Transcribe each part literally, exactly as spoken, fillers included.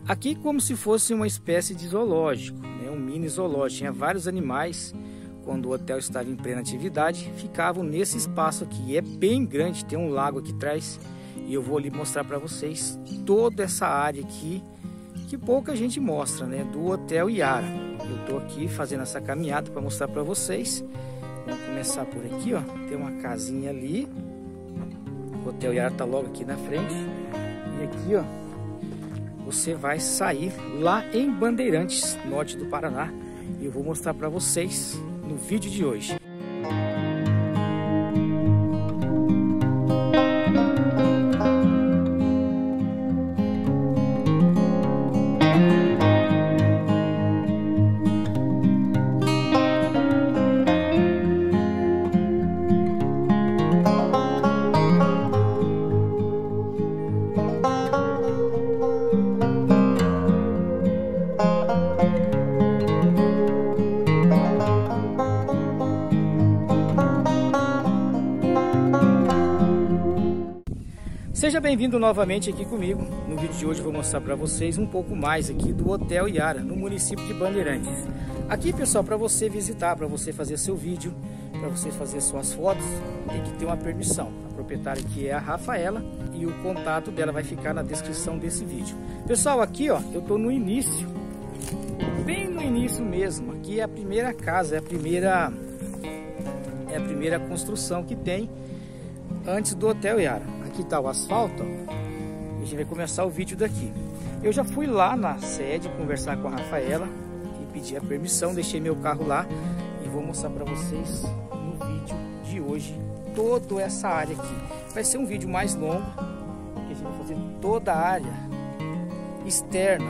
Aqui como se fosse uma espécie de zoológico, né? Um mini zoológico. Tinha vários animais. Quando o hotel estava em plena atividade, ficavam nesse espaço aqui. É bem grande, tem um lago aqui atrás. E eu vou ali mostrar para vocês toda essa área aqui, que pouca gente mostra, né? Do Hotel Iara. Eu tô aqui fazendo essa caminhada para mostrar para vocês. Vamos começar por aqui, ó. Tem uma casinha ali. O Hotel Iara tá logo aqui na frente. E aqui, ó, você vai sair lá em Bandeirantes, norte do Paraná. E eu vou mostrar para vocês no vídeo de hoje. Seja bem-vindo novamente aqui comigo. No vídeo de hoje eu vou mostrar para vocês um pouco mais aqui do Hotel Iara, no município de Bandeirantes. Aqui, pessoal, para você visitar, para você fazer seu vídeo, para você fazer suas fotos, tem que ter uma permissão. A proprietária aqui é a Rafaela e o contato dela vai ficar na descrição desse vídeo. Pessoal, aqui, ó, eu tô no início, bem no início mesmo. Aqui é a primeira casa, é a primeira, é a primeira construção que tem antes do Hotel Iara. Aqui tá o asfalto, ó. A gente vai começar o vídeo daqui. Eu já fui lá na sede conversar com a Rafaela e pedir a permissão, deixei meu carro lá e vou mostrar para vocês no vídeo de hoje toda essa área aqui. Vai ser um vídeo mais longo, porque a gente vai fazer toda a área externa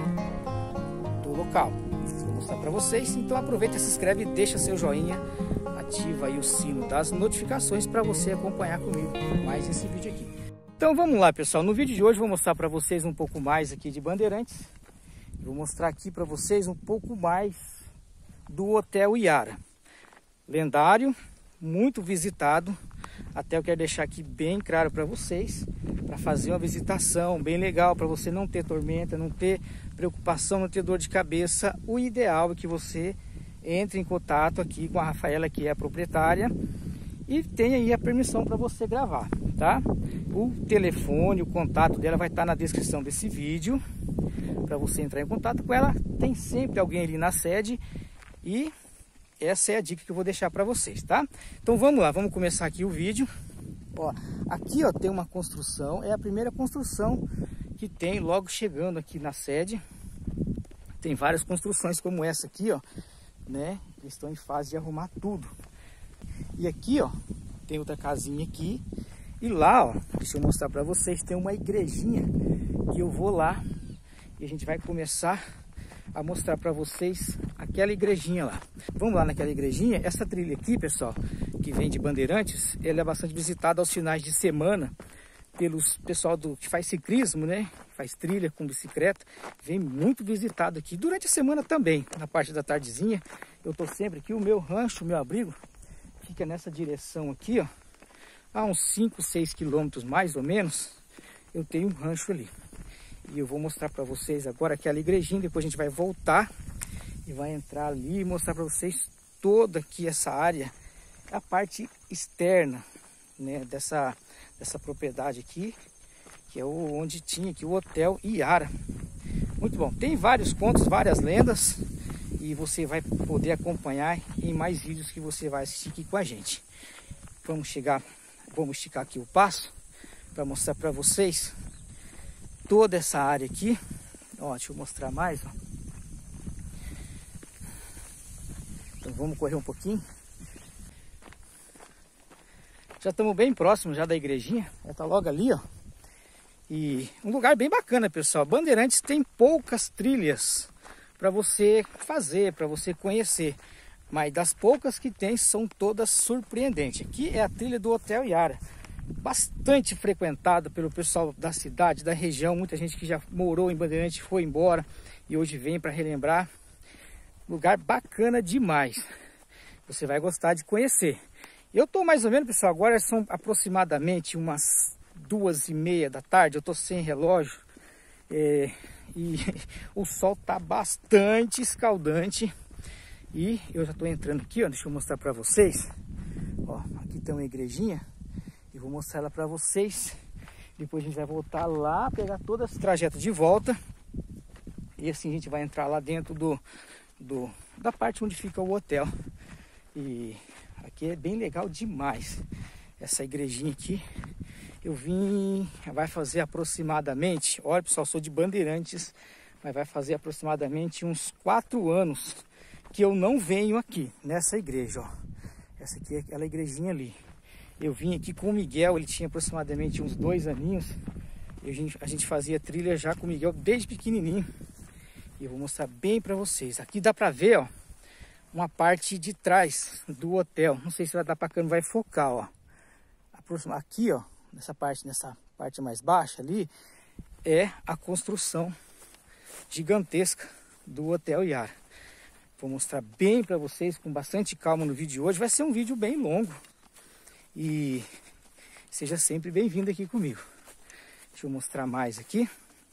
do local. Vou mostrar para vocês, então aproveita, se inscreve, deixa seu joinha, ativa aí o sino das notificações para você acompanhar comigo mais esse vídeo aqui. Então vamos lá, pessoal, no vídeo de hoje eu vou mostrar para vocês um pouco mais aqui de Bandeirantes. Vou mostrar aqui para vocês um pouco mais do Hotel Iara. Lendário, muito visitado. Até eu quero deixar aqui bem claro para vocês, para fazer uma visitação bem legal, para você não ter tormenta, não ter preocupação, não ter dor de cabeça. O ideal é que você entre em contato aqui com a Rafaela, que é a proprietária, e tenha aí a permissão para você gravar, tá? O telefone, o contato dela vai estar na descrição desse vídeo, para você entrar em contato com ela. Tem sempre alguém ali na sede e essa é a dica que eu vou deixar para vocês, tá? Então vamos lá, vamos começar aqui o vídeo. Ó, aqui, ó, tem uma construção, é a primeira construção que tem logo chegando aqui na sede. Tem várias construções como essa aqui, ó, né? Eles estão em fase de arrumar tudo. E aqui, ó, tem outra casinha aqui. E lá, ó, deixa eu mostrar para vocês, tem uma igrejinha que eu vou lá e a gente vai começar a mostrar para vocês aquela igrejinha lá. Vamos lá naquela igrejinha. Essa trilha aqui, pessoal, que vem de Bandeirantes, ela é bastante visitada aos finais de semana pelos pessoal do que faz ciclismo, né? Faz trilha com bicicleta, vem muito visitado aqui. Durante a semana também, na parte da tardezinha, eu tô sempre aqui. O meu rancho, o meu abrigo, fica nessa direção aqui, ó. A uns cinco, seis quilômetros mais ou menos, eu tenho um rancho ali. E eu vou mostrar para vocês agora aquela igrejinha, depois a gente vai voltar e vai entrar ali e mostrar para vocês toda aqui essa área, a parte externa, né, dessa, dessa propriedade aqui, que é o, onde tinha aqui o Hotel Iara. Muito bom, tem vários contos, várias lendas, e você vai poder acompanhar em mais vídeos que você vai assistir aqui com a gente. Vamos chegar, vamos esticar aqui o passo para mostrar para vocês toda essa área aqui. Ó, deixa eu mostrar mais, ó. Então vamos correr um pouquinho. Já estamos bem próximos já da igrejinha, já tá logo ali, ó. E um lugar bem bacana, pessoal. Bandeirantes tem poucas trilhas para você fazer, para você conhecer, mas das poucas que tem são todas surpreendentes. Aqui é a trilha do Hotel Iara, bastante frequentada pelo pessoal da cidade, da região. Muita gente que já morou em Bandeirantes foi embora e hoje vem para relembrar. Lugar bacana demais, você vai gostar de conhecer. Eu tô mais ou menos, pessoal, agora são aproximadamente umas duas e meia da tarde. Eu tô sem relógio, é, e o sol tá bastante escaldante. E eu já tô entrando aqui, ó, deixa eu mostrar para vocês. Ó, aqui tem uma igrejinha e vou mostrar ela para vocês. Depois a gente vai voltar lá, pegar todo esse trajeto de volta. E assim a gente vai entrar lá dentro do, do da parte onde fica o hotel. E aqui é bem legal demais. Essa igrejinha aqui, eu vim, vai fazer aproximadamente, olha pessoal, sou de Bandeirantes, mas vai fazer aproximadamente uns quatro anos que eu não venho aqui, nessa igreja, ó. Essa aqui é aquela igrejinha ali. Eu vim aqui com o Miguel, ele tinha aproximadamente uns dois aninhos. E a gente, a gente fazia trilha já com o Miguel desde pequenininho. E eu vou mostrar bem pra vocês. Aqui dá pra ver, ó, uma parte de trás do hotel. Não sei se vai dar pra câmera, vai focar, ó. Aqui, ó, nessa parte, nessa parte mais baixa ali, é a construção gigantesca do Hotel Yara. Vou mostrar bem para vocês com bastante calma no vídeo de hoje. Vai ser um vídeo bem longo. E seja sempre bem-vindo aqui comigo. Deixa eu mostrar mais aqui.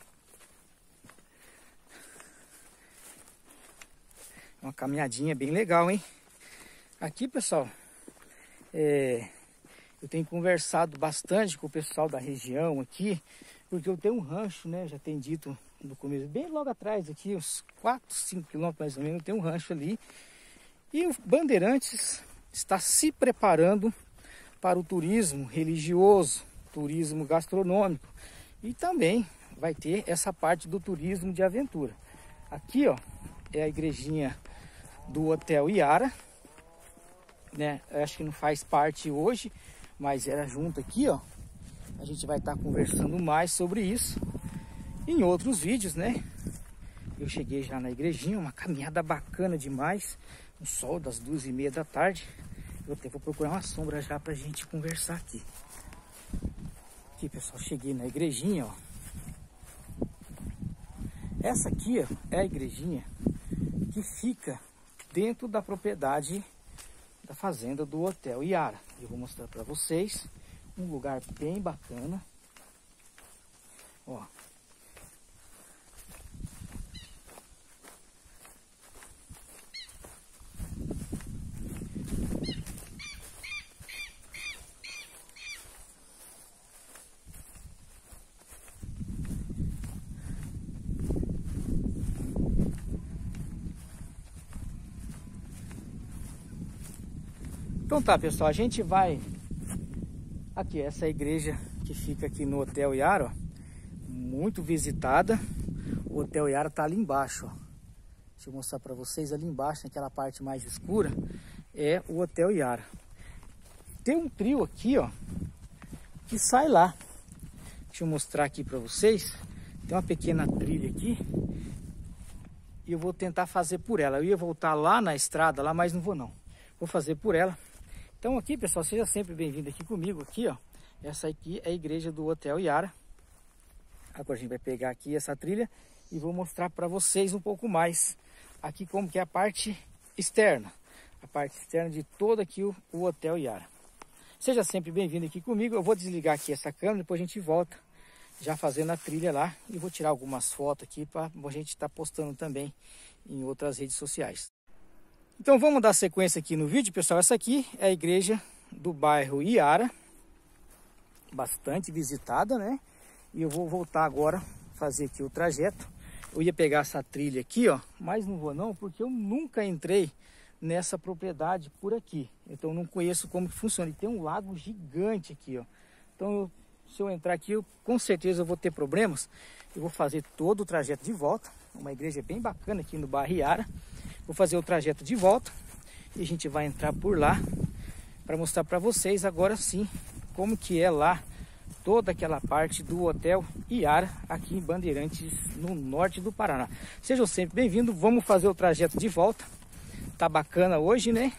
Uma caminhadinha bem legal, hein? Aqui, pessoal, é... eu tenho conversado bastante com o pessoal da região aqui, porque eu tenho um rancho, né? Já tenho dito no começo, bem logo atrás aqui, uns quatro, cinco quilômetros mais ou menos, tem um rancho ali. E o Bandeirantes está se preparando para o turismo religioso, turismo gastronômico. E também vai ter essa parte do turismo de aventura. Aqui, ó, é a igrejinha do Hotel Yara, né? Eu acho que não faz parte hoje, mas era junto aqui, ó. A gente vai estar conversando mais sobre isso em outros vídeos, né? Eu cheguei já na igrejinha, uma caminhada bacana demais. O sol das duas e meia da tarde. Eu até vou procurar uma sombra já pra gente conversar aqui. Aqui, pessoal, cheguei na igrejinha, ó. Essa aqui, ó, é a igrejinha que fica dentro da propriedade da fazenda do Hotel Yara. Eu vou mostrar para vocês um lugar bem bacana. Ó. Então tá, pessoal, a gente vai aqui, essa igreja que fica aqui no Hotel Yara, ó, muito visitada. O Hotel Yara tá ali embaixo, ó. Deixa eu mostrar para vocês ali embaixo, naquela parte mais escura, é o Hotel Yara. Tem um trio aqui, ó, que sai lá. Deixa eu mostrar aqui para vocês. Tem uma pequena trilha aqui e eu vou tentar fazer por ela. Eu ia voltar lá na estrada lá, mas não vou não. Vou fazer por ela. Então aqui, pessoal, seja sempre bem-vindo aqui comigo, aqui, ó. Essa aqui é a igreja do Hotel Yara. Agora a gente vai pegar aqui essa trilha e vou mostrar para vocês um pouco mais aqui como que é a parte externa. A parte externa de todo aqui o, o Hotel Yara. Seja sempre bem-vindo aqui comigo. Eu vou desligar aqui essa câmera, depois a gente volta já fazendo a trilha lá. E vou tirar algumas fotos aqui para a gente estar tá postando também em outras redes sociais. Então vamos dar sequência aqui no vídeo, pessoal. Essa aqui é a igreja do bairro Yara, bastante visitada, né? E eu vou voltar agora, fazer aqui o trajeto. Eu ia pegar essa trilha aqui, ó, mas não vou não, porque eu nunca entrei nessa propriedade por aqui. Então eu não conheço como que funciona. E tem um lago gigante aqui, ó. Então eu, se eu entrar aqui, eu, com certeza eu vou ter problemas. Eu vou fazer todo o trajeto de volta. Uma igreja bem bacana aqui no bairro Yara. Vou fazer o trajeto de volta e a gente vai entrar por lá para mostrar para vocês agora sim como que é lá toda aquela parte do Hotel Yara aqui em Bandeirantes, no norte do Paraná. Sejam sempre bem-vindos, vamos fazer o trajeto de volta. Tá bacana hoje, né?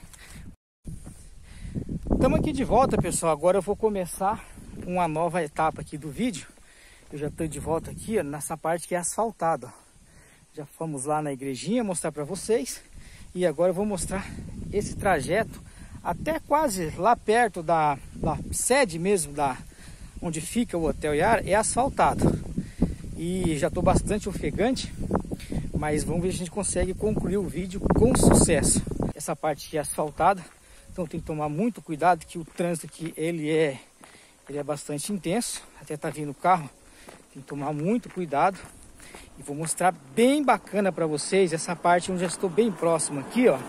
Estamos aqui de volta, pessoal. Agora eu vou começar uma nova etapa aqui do vídeo. Eu já estou de volta aqui, ó, nessa parte que é asfaltada, ó. Já fomos lá na igrejinha mostrar para vocês. E agora eu vou mostrar esse trajeto até quase lá perto da, da sede mesmo, da, onde fica o Hotel Yara, é asfaltado. e já estou bastante ofegante, mas vamos ver se a gente consegue concluir o vídeo com sucesso. Essa parte é asfaltada, então tem que tomar muito cuidado, que o trânsito aqui ele é, ele é bastante intenso. Até tá vindo o carro, tem que tomar muito cuidado. E vou mostrar bem bacana para vocês essa parte onde já estou bem próximo aqui, ó.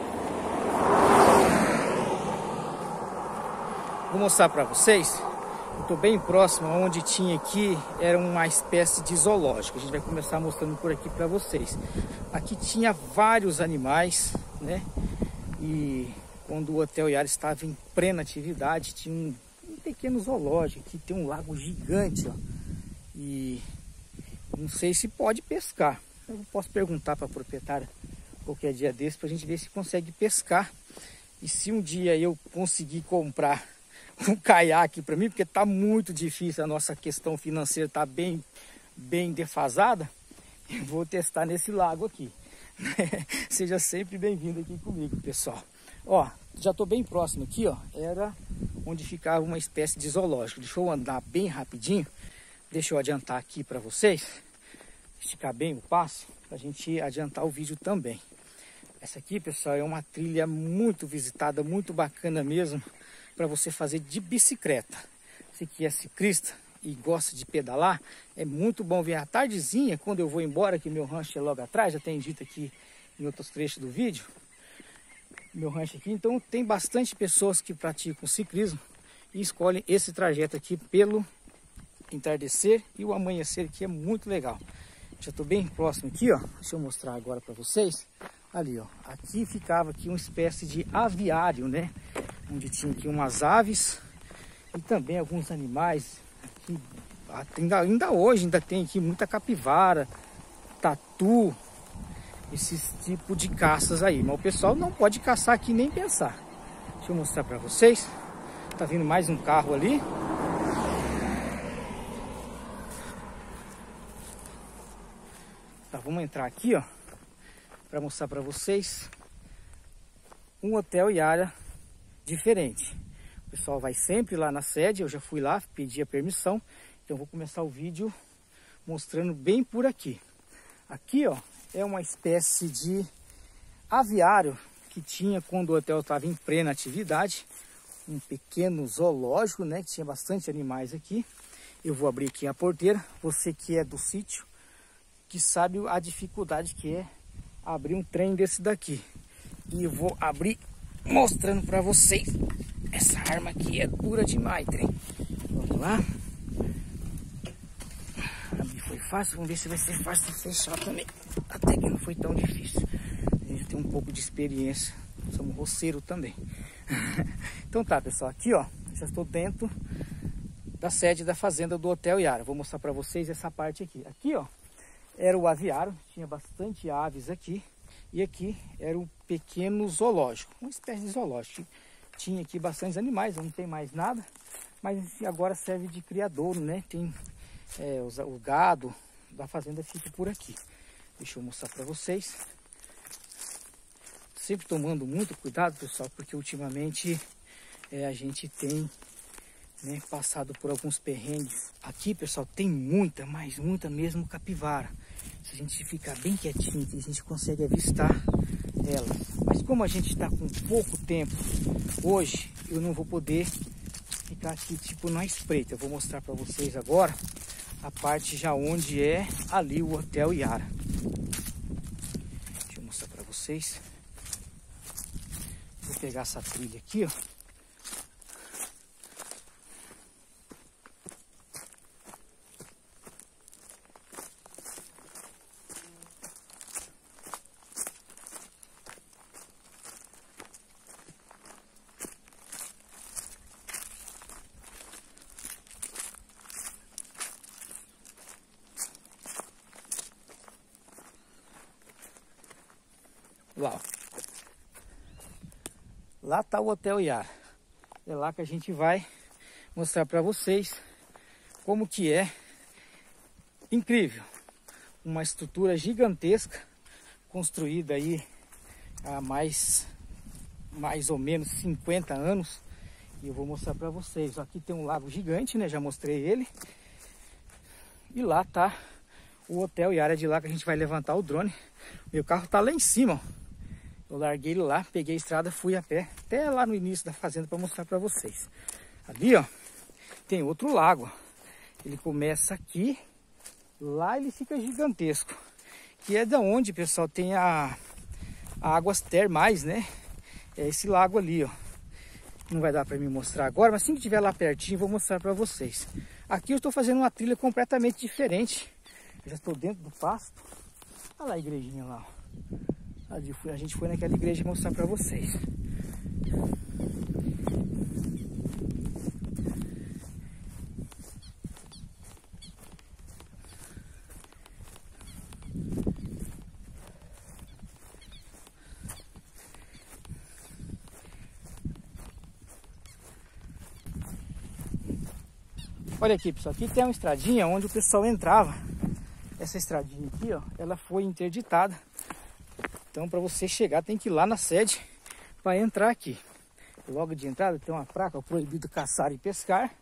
Vou mostrar para vocês. Eu estou bem próximo onde tinha aqui, era uma espécie de zoológico. A gente vai começar mostrando por aqui para vocês. Aqui tinha vários animais, né? E quando o Hotel Yara estava em plena atividade, tinha um, um pequeno zoológico. Aqui tem um lago gigante, ó. E não sei se pode pescar. Eu posso perguntar para a proprietária qualquer dia desse para a gente ver se consegue pescar. E se um dia eu conseguir comprar um caiaque para mim, porque tá muito difícil, a nossa questão financeira tá bem, bem defasada, eu vou testar nesse lago aqui. Seja sempre bem-vindo aqui comigo, pessoal. Ó, já tô bem próximo aqui, ó, era onde ficava uma espécie de zoológico. Deixa eu andar bem rapidinho, deixa eu adiantar aqui para vocês, esticar bem o passo, pra gente adiantar o vídeo também. Essa aqui, pessoal, é uma trilha muito visitada, muito bacana mesmo, para você fazer de bicicleta. Você que é ciclista e gosta de pedalar, é muito bom vir à tardezinha, quando eu vou embora, que meu rancho é logo atrás, já tem dito aqui em outros trechos do vídeo, meu rancho aqui. Então tem bastante pessoas que praticam ciclismo e escolhem esse trajeto aqui pelo entardecer e o amanhecer, que é muito legal. Já estou bem próximo aqui, ó. Deixa eu mostrar agora para vocês. Ali, ó. Aqui ficava aqui uma espécie de aviário, né? Onde tinha aqui umas aves e também alguns animais. Aqui, ainda, ainda hoje ainda tem aqui muita capivara, tatu, esses tipos de caças aí. Mas o pessoal não pode caçar aqui nem pensar. Deixa eu mostrar para vocês. Tá vindo mais um carro ali. Tá, vamos entrar aqui, ó, para mostrar para vocês um Hotel Yara diferente. O pessoal vai sempre lá na sede, eu já fui lá, pedi a permissão, então vou começar o vídeo mostrando bem por aqui. Aqui, ó, é uma espécie de aviário que tinha quando o hotel estava em plena atividade, um pequeno zoológico, né, que tinha bastante animais aqui. Eu vou abrir aqui a porteira, você que é do sítio, que sabe a dificuldade que é abrir um trem desse daqui. E eu vou abrir mostrando para vocês. Essa arma aqui é dura demais, trem. Vamos lá. Abrir foi fácil, vamos ver se vai ser fácil fechar também. Até que não foi tão difícil. A gente tem um pouco de experiência. Somos roceiro também. Então tá, pessoal, aqui ó, já estou dentro da sede da fazenda do Hotel Yara. Vou mostrar para vocês essa parte aqui. Aqui ó, era o aviário, tinha bastante aves aqui. E aqui era um pequeno zoológico, uma espécie de zoológico. Tinha aqui bastantes animais, não tem mais nada, mas agora serve de criadouro, né? Tem é, o, o gado da fazenda fica por aqui. Deixa eu mostrar para vocês. Sempre tomando muito cuidado, pessoal, porque ultimamente é, a gente tem, né, passado por alguns perrengues. Aqui, pessoal, tem muita, mas muita mesmo capivara. Se a gente ficar bem quietinho, a gente consegue avistar elas. Mas como a gente está com pouco tempo hoje, eu não vou poder ficar aqui tipo na espreita. Eu vou mostrar para vocês agora a parte já onde é ali o Hotel Yara. Deixa eu mostrar para vocês. Vou pegar essa trilha aqui, ó. Lá, lá tá o Hotel Yara. É lá que a gente vai mostrar para vocês como que é incrível. Uma estrutura gigantesca, construída aí há mais, mais ou menos cinquenta anos. E eu vou mostrar para vocês. Aqui tem um lago gigante, né? Já mostrei ele. E lá tá o Hotel Yara. De lá que a gente vai levantar o drone. Meu carro tá lá em cima, ó. Eu larguei ele lá, peguei a estrada, fui a pé até lá no início da fazenda para mostrar para vocês. Ali, ó, tem outro lago. Ele começa aqui, lá ele fica gigantesco. Que é da onde, pessoal, tem a, a águas termais, né? É esse lago ali, ó. Não vai dar para me mostrar agora, mas assim que estiver lá pertinho, vou mostrar para vocês. Aqui eu estou fazendo uma trilha completamente diferente. Eu já estou dentro do pasto. Olha lá a igrejinha lá, ó. A gente foi naquela igreja mostrar para vocês. Olha aqui, pessoal, aqui tem uma estradinha onde o pessoal entrava. Essa estradinha aqui, ó, ela foi interditada. Então, para você chegar, tem que ir lá na sede para entrar aqui. Logo de entrada tem uma placa, ó, proibido caçar e pescar.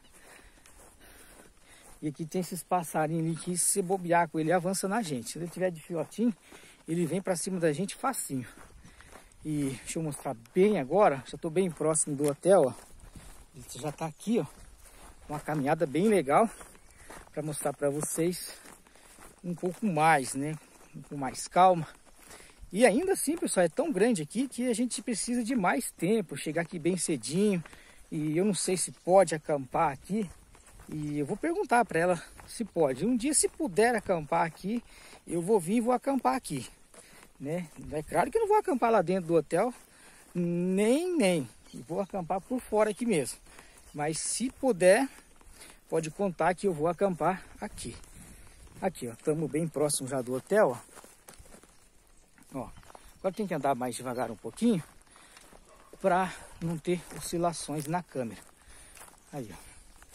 E aqui tem esses passarinhos ali que, se bobear com ele, avança na gente. Se ele tiver de filhotinho, ele vem para cima da gente facinho. E deixa eu mostrar bem agora, já estou bem próximo do hotel, ó. Ele já está aqui, ó. Uma caminhada bem legal para mostrar para vocês um pouco mais, né? Com mais calma. E ainda assim, pessoal, é tão grande aqui que a gente precisa de mais tempo. Chegar aqui bem cedinho. E eu não sei se pode acampar aqui. E eu vou perguntar para ela se pode. Um dia, se puder acampar aqui, eu vou vir e vou acampar aqui, né? É claro que eu não vou acampar lá dentro do hotel, nem, nem. Vou acampar por fora aqui mesmo. Mas se puder, pode contar que eu vou acampar aqui. Aqui, ó, estamos bem próximo já do hotel, ó. Ó, agora tem que andar mais devagar um pouquinho para não ter oscilações na câmera. Aí, ó.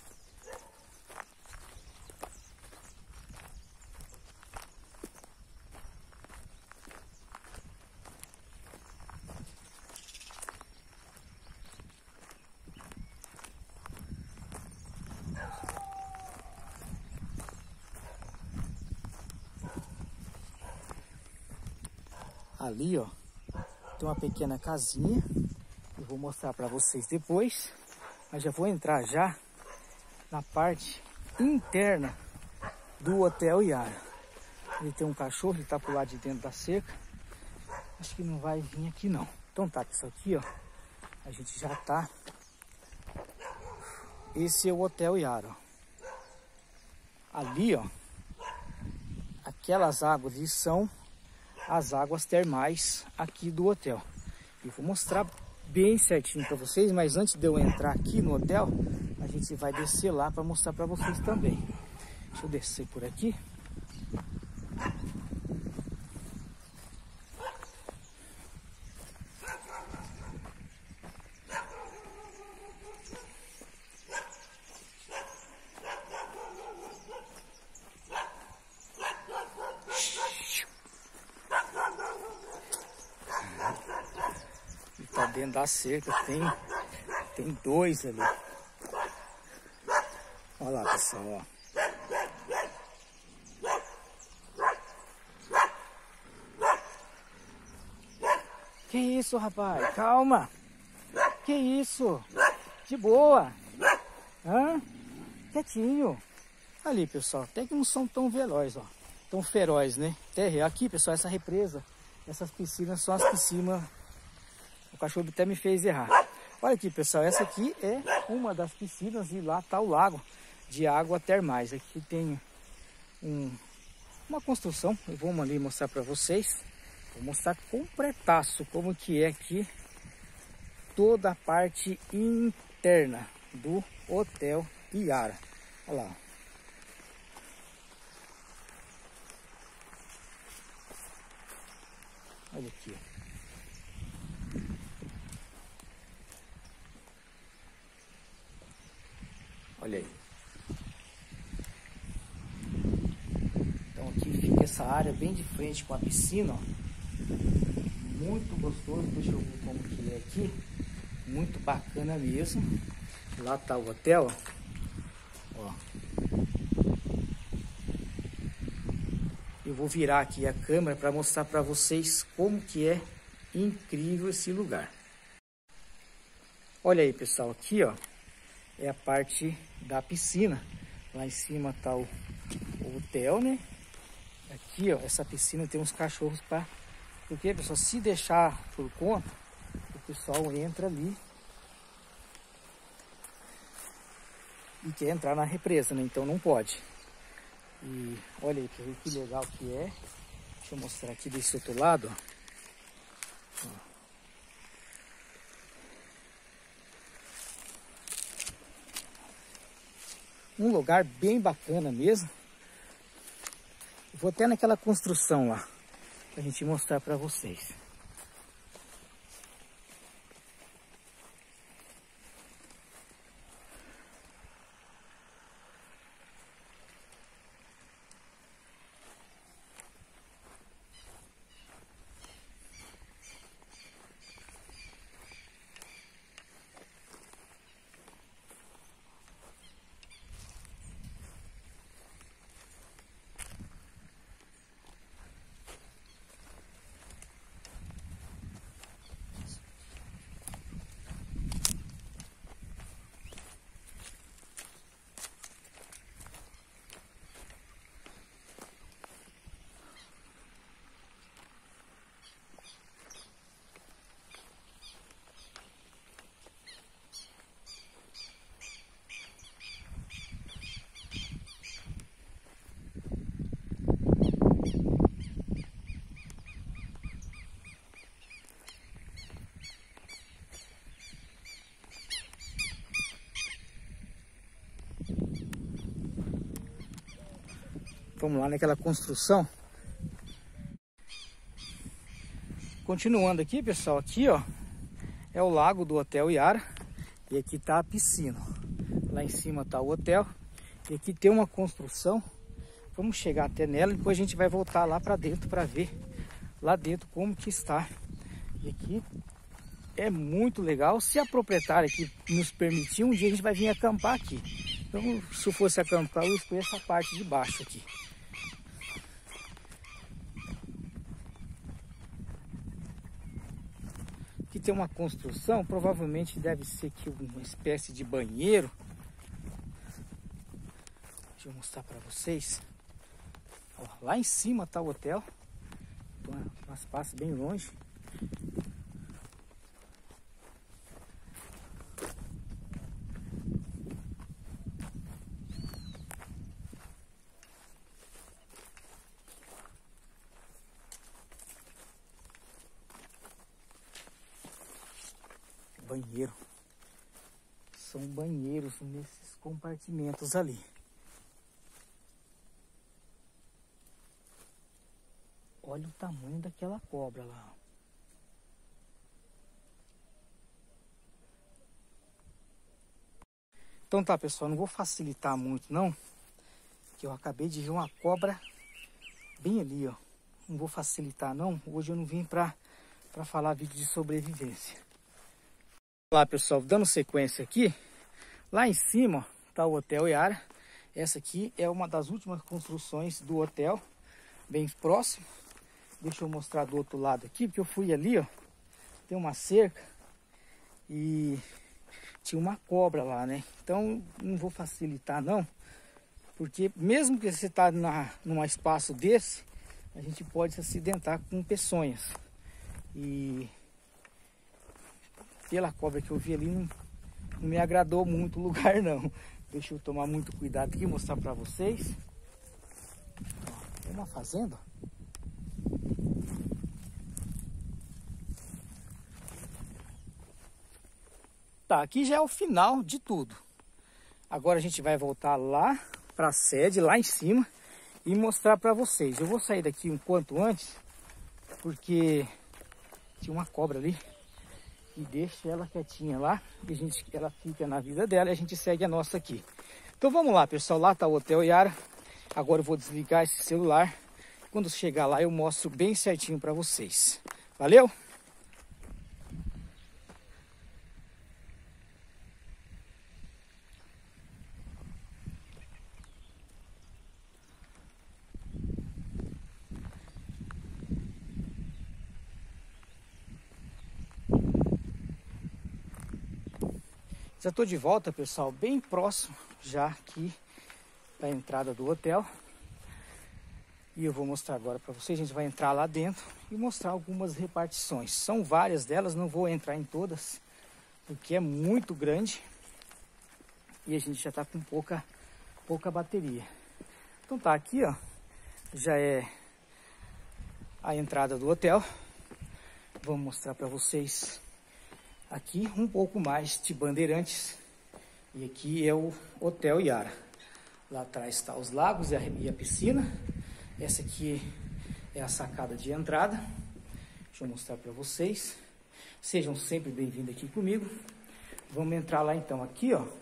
Ali, ó, tem uma pequena casinha. Eu vou mostrar para vocês depois. Mas já vou entrar já na parte interna do Hotel Yara. Ele tem um cachorro, ele tá pro lado de dentro da cerca. Acho que não vai vir aqui não. Então tá, pessoal, aqui, ó, a gente já tá. Esse é o Hotel Yara, ó. Ali, ó, aquelas águas ali são as águas termais aqui do hotel. Eu vou mostrar bem certinho para vocês, mas antes de eu entrar aqui no hotel, a gente vai descer lá para mostrar para vocês também. Deixa eu descer por aqui. Dentro da cerca tem, tem dois ali. Olha lá, pessoal, ó. Que isso, rapaz? Calma. Que isso? De boa. Hã? Quietinho. Ali, pessoal, até que não são tão velozes, ó. Tão ferozes, né? Até aqui, pessoal, essa represa, essas piscinas são as piscinas. O cachorro até me fez errar. Olha aqui, pessoal, essa aqui é uma das piscinas e lá está o lago de água termais. Aqui tem um, uma construção, eu vou ali mostrar para vocês. Vou mostrar completaço como que é aqui toda a parte interna do Hotel Yara. Olha lá. Olha aqui, ó. Olha aí. Então aqui fica essa área bem de frente com a piscina, ó. Muito gostoso. Deixa eu ver como que é aqui. Muito bacana mesmo. Lá tá o hotel, ó. Ó. Eu vou virar aqui a câmera para mostrar para vocês como que é incrível esse lugar. Olha aí, pessoal, aqui ó, é a parte da piscina. Lá em cima tá o, o hotel, né? Aqui ó, essa piscina tem uns cachorros para... Porque, pessoal, se deixar por conta, o pessoal entra ali e quer entrar na represa, né? Então não pode. E olha aí que, que legal que é. Deixa eu mostrar aqui desse outro lado. Ó. Um lugar bem bacana mesmo. Vou até naquela construção lá, pra gente mostrar pra vocês. Vamos lá naquela construção. Continuando aqui, pessoal, aqui ó, é o lago do Hotel Yara. E aqui tá a piscina. Lá em cima tá o hotel. E aqui tem uma construção. Vamos chegar até nela e depois a gente vai voltar lá para dentro para ver lá dentro como que está. E aqui é muito legal. Se a proprietária aqui nos permitir, um dia a gente vai vir acampar aqui. Então, se eu fosse acampar, eu escolhi essa parte de baixo aqui. Aqui tem uma construção, provavelmente deve ser aqui uma espécie de banheiro. Deixa eu mostrar para vocês. Ó, lá em cima tá o hotel. Mas passa bem longe. Banheiro. São banheiros nesses compartimentos ali. Olha o tamanho daquela cobra lá. Então tá, pessoal, não vou facilitar muito não, que eu acabei de ver uma cobra bem ali, ó. Não vou facilitar não, hoje eu não vim pra, pra falar vídeo de sobrevivência. Olá, pessoal, dando sequência aqui, lá em cima ó, tá o Hotel Yara. Essa aqui é uma das últimas construções do hotel, bem próximo. Deixa eu mostrar do outro lado aqui, porque eu fui ali, ó, tem uma cerca e tinha uma cobra lá, né? Então não vou facilitar não, porque mesmo que você tá na num espaço desse, a gente pode se acidentar com peçonhas. E pela cobra que eu vi ali, não, não me agradou muito o lugar não. Deixa eu tomar muito cuidado aqui, mostrar para vocês. Ó, é uma fazenda. Tá, aqui já é o final de tudo. Agora a gente vai voltar lá para a sede, lá em cima, e mostrar para vocês. Eu vou sair daqui um quanto antes, porque tinha uma cobra ali. E deixa ela quietinha lá, e a gente, ela fica na vida dela e a gente segue a nossa aqui. Então vamos lá, pessoal, lá tá o Hotel Yara. Agora eu vou desligar esse celular. Quando chegar lá eu mostro bem certinho para vocês. Valeu? Já estou de volta, pessoal, bem próximo já aqui da entrada do hotel. E eu vou mostrar agora para vocês. A gente vai entrar lá dentro e mostrar algumas repartições. São várias delas, não vou entrar em todas, porque é muito grande e a gente já está com pouca, pouca bateria. Então tá, aqui ó, já é a entrada do hotel. Vou mostrar para vocês aqui um pouco mais de Bandeirantes. E aqui é o Hotel Yara. Lá atrás está os lagos e a, e a piscina. Essa aqui é a sacada de entrada. Deixa eu mostrar para vocês. Sejam sempre bem-vindos aqui comigo. Vamos entrar lá então. Aqui, ó.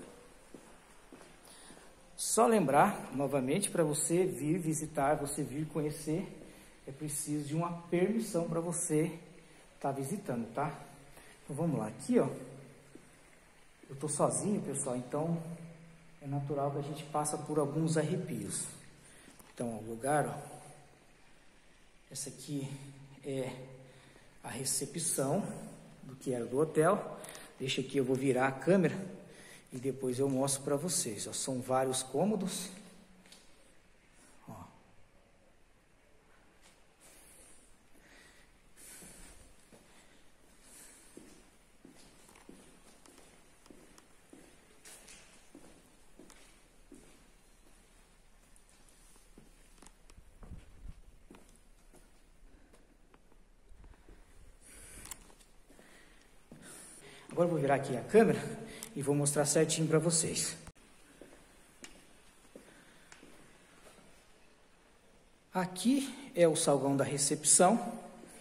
Só lembrar, novamente, para você vir visitar, você vir conhecer, é preciso de uma permissão para você estar visitando, tá? Então vamos lá. Aqui, ó. Eu tô sozinho, pessoal, então é natural que a gente passa por alguns arrepios. Então, o lugar, ó, essa aqui é a recepção do que era do hotel. Deixa aqui, eu vou virar a câmera e depois eu mostro para vocês. Ó, são vários cômodos. Ó. Agora eu vou virar aqui a câmera e vou mostrar certinho para vocês. Aqui é o salão da recepção.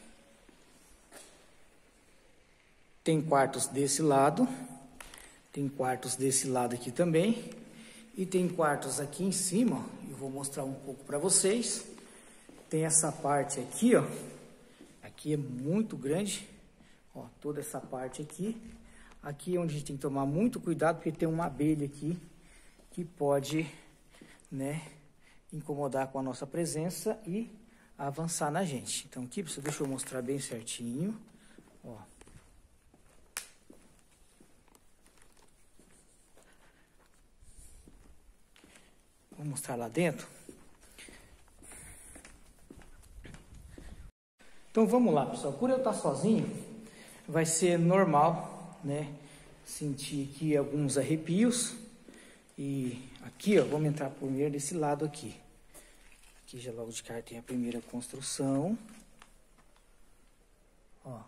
Tem quartos desse lado. Tem quartos desse lado aqui também. E tem quartos aqui em cima, ó, eu vou mostrar um pouco para vocês. Tem essa parte aqui, ó. Aqui é muito grande. Ó, toda essa parte aqui. Aqui é onde a gente tem que tomar muito cuidado, porque tem uma abelha aqui que pode, né, incomodar com a nossa presença e avançar na gente. Então aqui, deixa eu mostrar bem certinho. Ó. Vou mostrar lá dentro. Então vamos lá, pessoal. Por eu estar sozinho, vai ser normal, né, sentir aqui alguns arrepios. E aqui, ó, vamos entrar primeiro desse lado aqui. Aqui já logo de cara tem a primeira construção. Ó.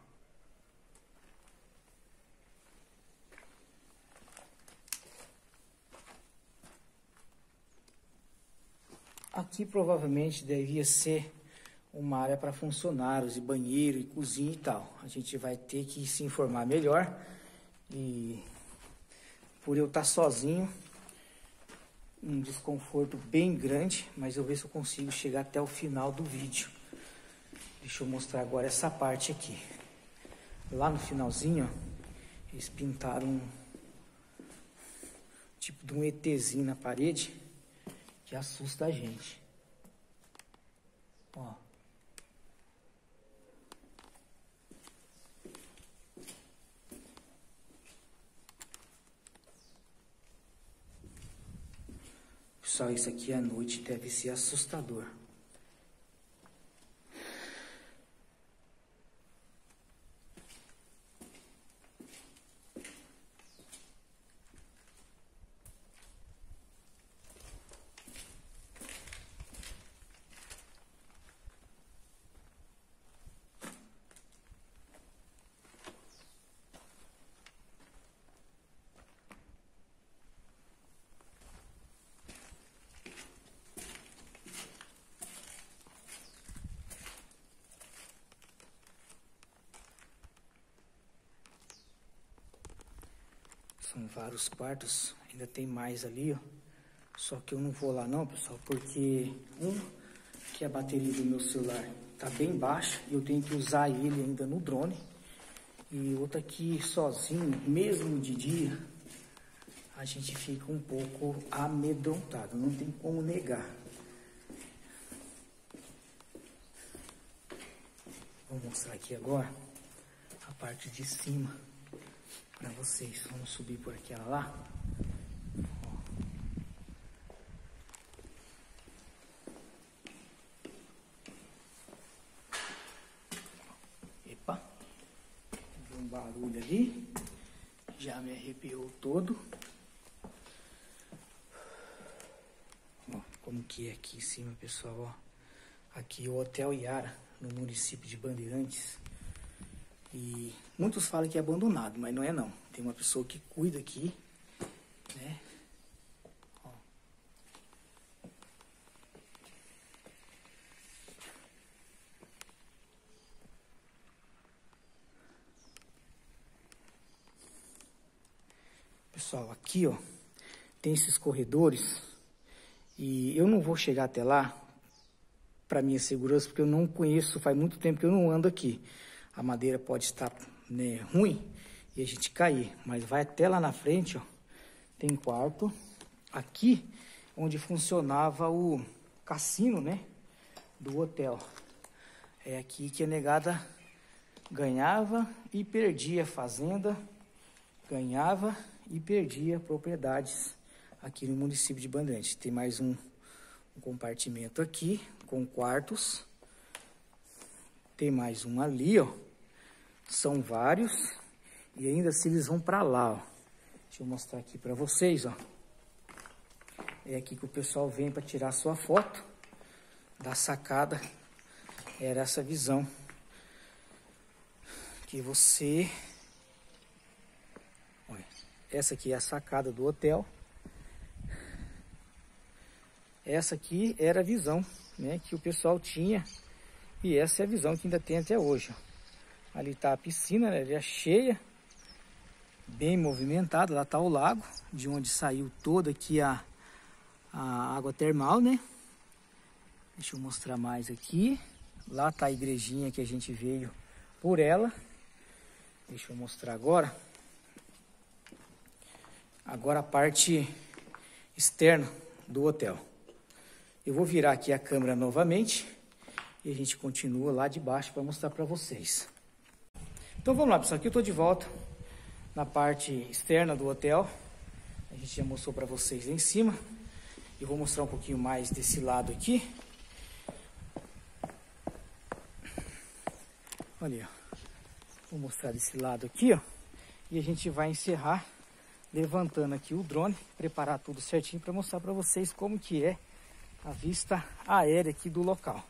Aqui provavelmente devia ser uma área para funcionários, e banheiro, e cozinha e tal. A gente vai ter que se informar melhor. E por eu estar sozinho, um desconforto bem grande, mas eu ver se eu consigo chegar até o final do vídeo. Deixa eu mostrar agora essa parte aqui. Lá no finalzinho, ó, eles pintaram um tipo de um ETzinho na parede que assusta a gente. Ó. Pessoal, isso aqui à noite deve ser assustador. São vários quartos, ainda tem mais ali, ó. Só que eu não vou lá não, pessoal, porque um, que a bateria do meu celular tá bem baixa e eu tenho que usar ele ainda no drone. E outro aqui sozinho, mesmo de dia, a gente fica um pouco amedrontado, não tem como negar. Vou mostrar aqui agora a parte de cima, para vocês. Vamos subir por aquela lá. Epa, vi um barulho ali, já me arrepiou todo. Ó, como que é aqui em cima, pessoal, ó. Aqui o Hotel Yara, no município de Bandeirantes. E muitos falam que é abandonado, mas não é não. Tem uma pessoa que cuida aqui, né? Ó. Pessoal, aqui, ó, tem esses corredores e eu não vou chegar até lá para minha segurança, porque eu não conheço, faz muito tempo que eu não ando aqui. A madeira pode estar, né, ruim e a gente cair, mas vai até lá na frente, ó, tem quarto. Aqui, onde funcionava o cassino, né, do hotel. É aqui que a negada ganhava e perdia fazenda, ganhava e perdia propriedades aqui no município de Bandeirantes. Tem mais um, um compartimento aqui com quartos. Tem mais um ali, ó. São vários. E ainda assim eles vão para lá, ó. Deixa eu mostrar aqui para vocês, ó. É aqui que o pessoal vem para tirar sua foto da sacada. Era essa visão que você... Olha, essa aqui é a sacada do hotel. Essa aqui era a visão, né, que o pessoal tinha. E essa é a visão que ainda tem até hoje, ó. Ali tá a piscina, né? Ela é cheia, bem movimentada. Lá tá o lago, de onde saiu toda aqui a, a água termal, né? Deixa eu mostrar mais aqui. Lá tá a igrejinha que a gente veio por ela. Deixa eu mostrar agora. Agora a parte externa do hotel. Eu vou virar aqui a câmera novamente e a gente continua lá de baixo para mostrar para vocês. Então vamos lá, pessoal, aqui eu estou de volta na parte externa do hotel. A gente já mostrou para vocês lá em cima. Eu vou mostrar um pouquinho mais desse lado aqui. Olha, ó. Vou mostrar desse lado aqui, ó. E a gente vai encerrar levantando aqui o drone, preparar tudo certinho para mostrar para vocês como que é a vista aérea aqui do local.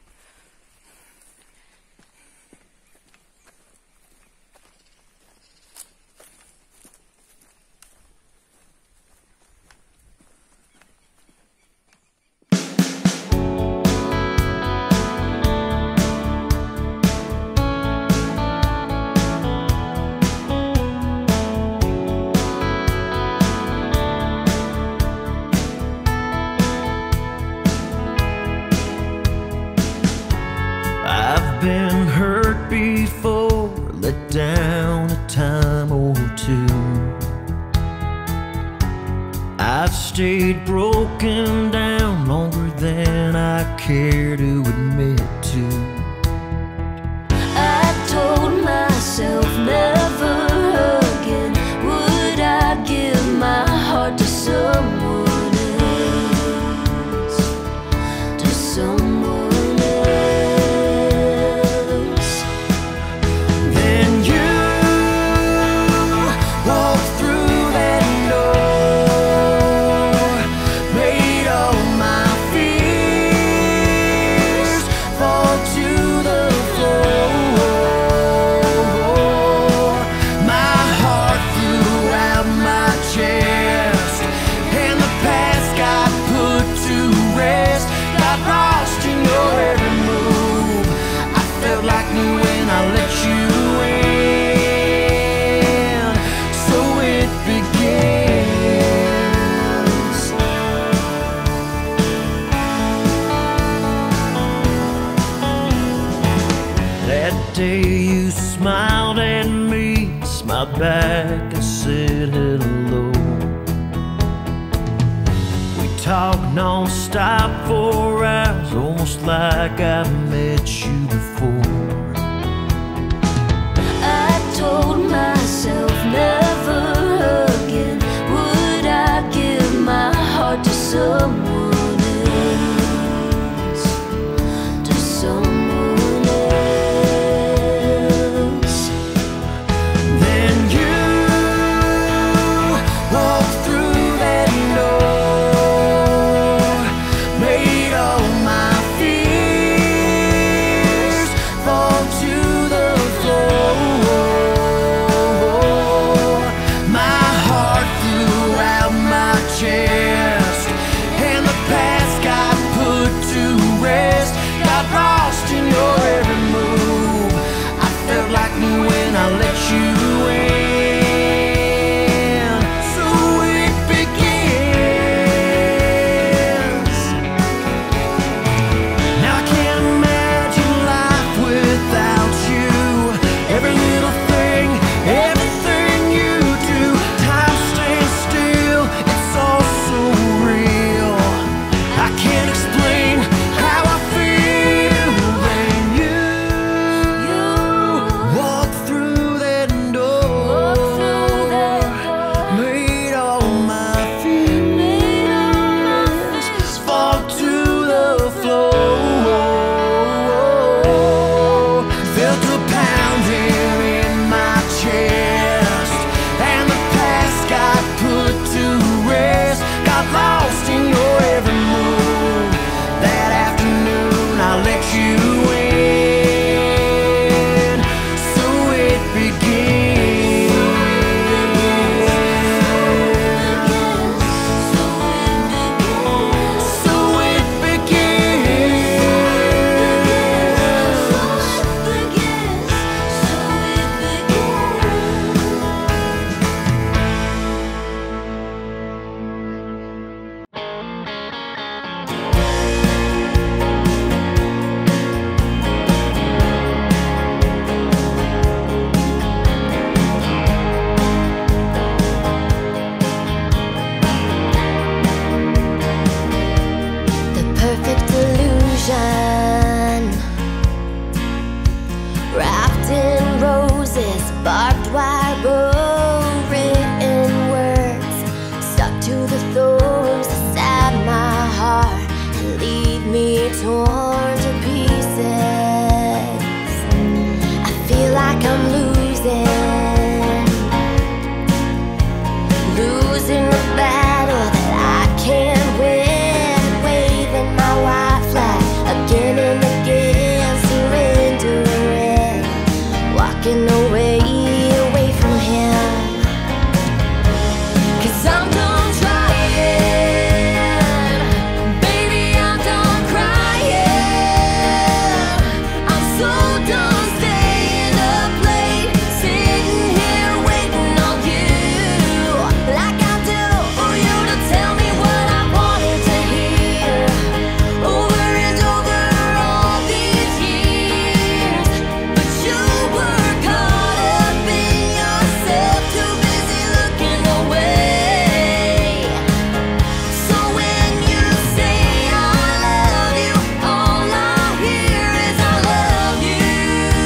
Been hurt before, let down a time or two. I've stayed broken down longer than I care to admit to. I told myself never again would I give my heart to someone else, to someone you smiled at me, smiled back and said hello. We talked non-stop for hours, almost like I met you before. I told myself never wrapped in roses, barbed wire, written words stuck to the thorns that stab my heart and leave me torn to pieces. I feel like I'm losing, losing the battle that I can't win, waving my white flag again and again, surrendering, walking away, away from him. 'Cause I'm done trying, baby, I'm done crying. I'm so done staying up late, sitting here waiting on you, like I do for you to tell me what I wanted to hear, over and over all these years. But you were caught up in yourself, too busy looking away. So when you say I love you, all I hear is I love you.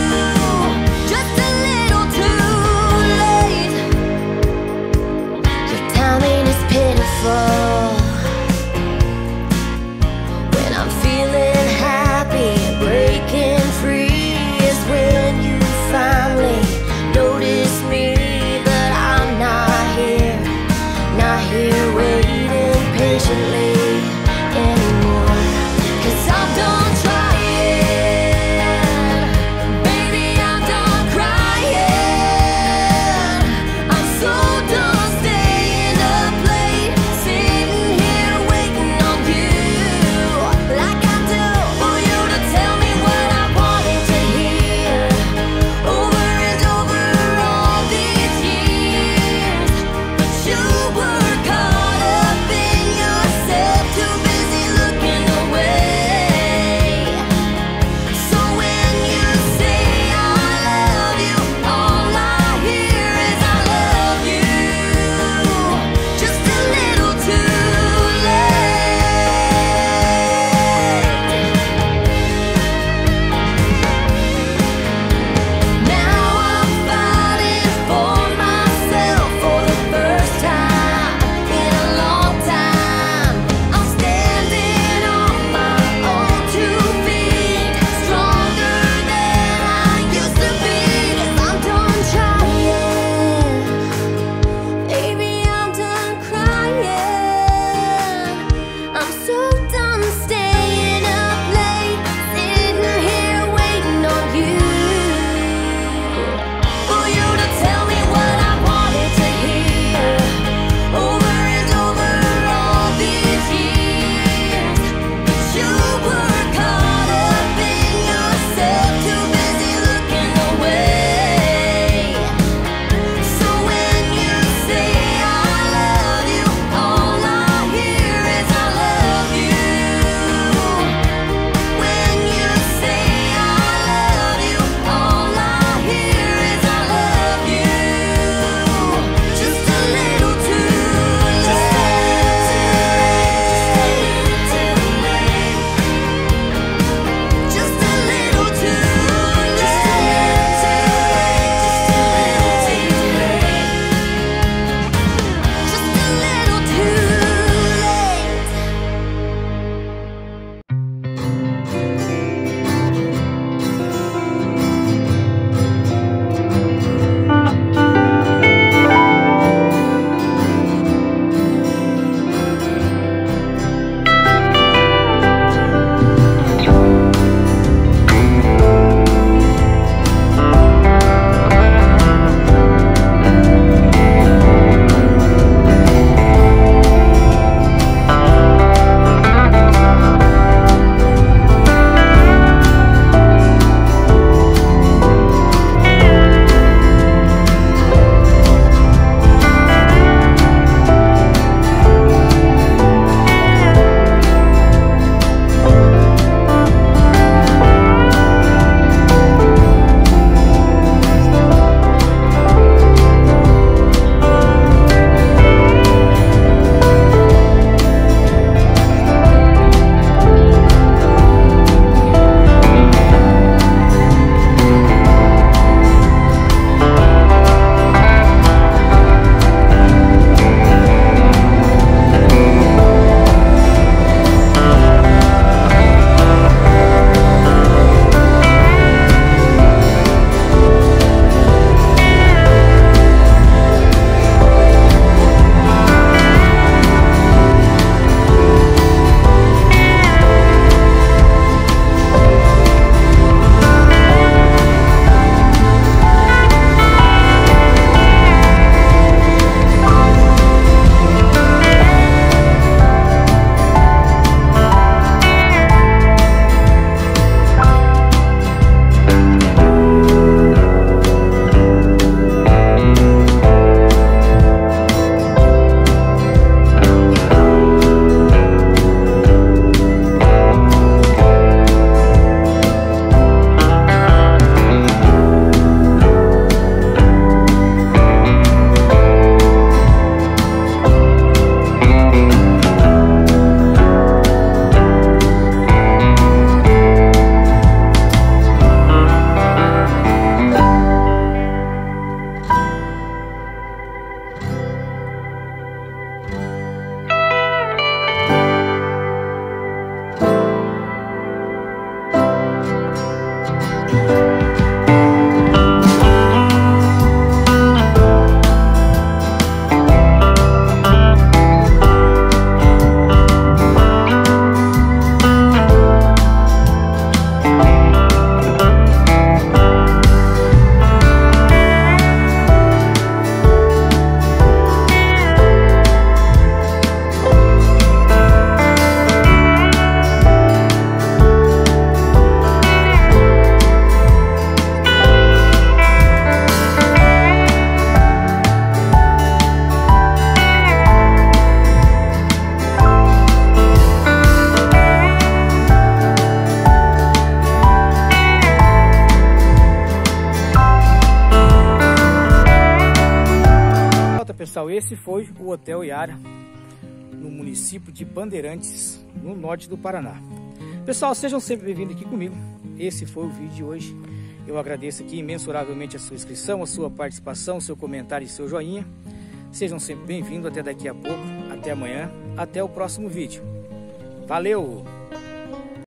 pessoal, esse foi o Hotel Yara, no município de Bandeirantes, no norte do Paraná. Pessoal, sejam sempre bem-vindos aqui comigo. Esse foi o vídeo de hoje. Eu agradeço aqui imensuravelmente a sua inscrição, a sua participação, seu comentário e seu joinha. Sejam sempre bem-vindos. Até daqui a pouco, até amanhã, até o próximo vídeo. Valeu!